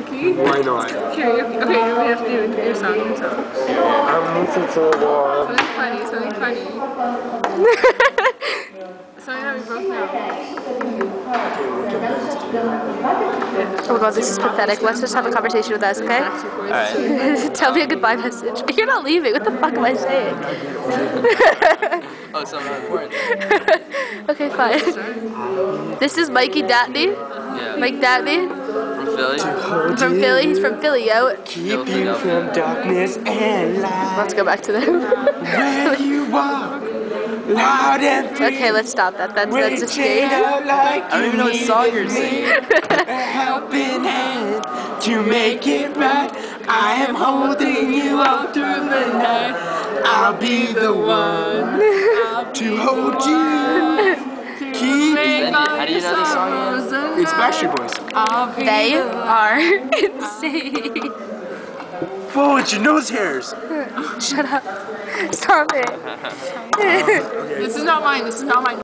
karaoke? Why not? Karaoke. Okay, we have to do your song. Your song. I'm listening to a wall. Something funny. Something funny. Something that we both know. Oh my god, this is pathetic. Let's just have a conversation with us, okay? Alright. Tell me a goodbye message. You're not leaving. What the fuck am I saying? Oh, something important. Okay, fine. This is Mikey Datney. Yeah. Mike Datney. From Philly? From Philly. He's from Philly, yo. Keep you from darkness and light. Let's go back to them. Where you walk, loud and free. Okay, let's stop that. That's just me. I don't even know what song you're singing. A helping hand to make it right. I am holding you all through the night. I'll be the one to hold you. Keep How do you know the song again? It's Backstreet Boys. They are insane. Whoa, it's your nose hairs. Shut up. Stop it. This is not mine. This is not mine.